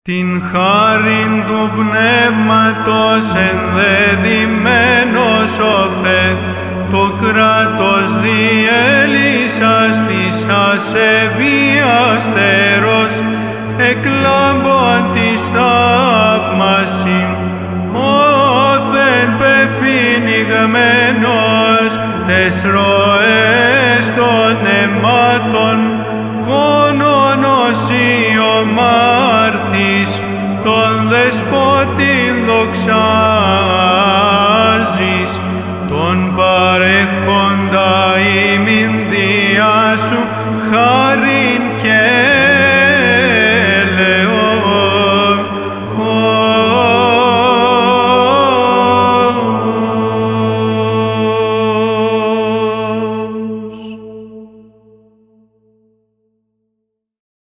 Την χάριν του Πνεύματος ενδεδειμένος οφέ, το κράτος διέλυσας της ασεβίας θέρος, εκλάμπων της θαύμασιν, όθεν πεφυνιγμένος, τες ροές των αιμάτων, κόνον ο μάρτης, τον δεσπότην δοξά.